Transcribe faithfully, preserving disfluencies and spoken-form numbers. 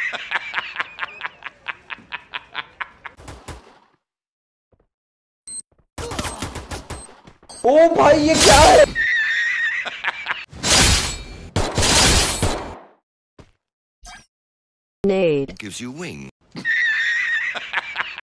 ओ भाई ये क्या है? Nade gives you wings.